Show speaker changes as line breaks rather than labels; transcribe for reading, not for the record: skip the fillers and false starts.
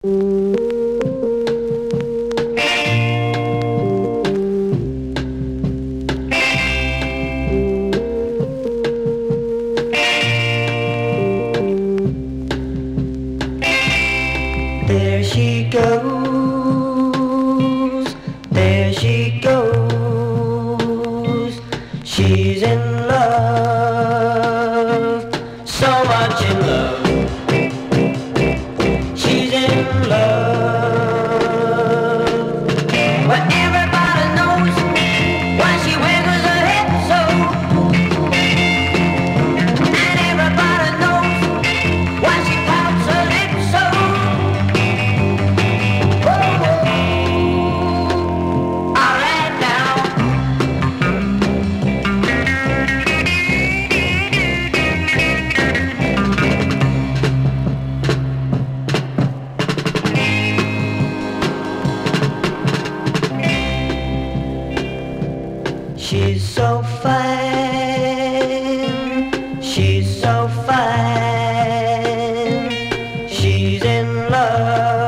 There she goes, there she goes. She's in love, so much in love. She's in love. But everybody knows why she wiggles her head so. And everybody knows why she pouts her lips so. Alright now. She's so fine, she's so fine, she's in love.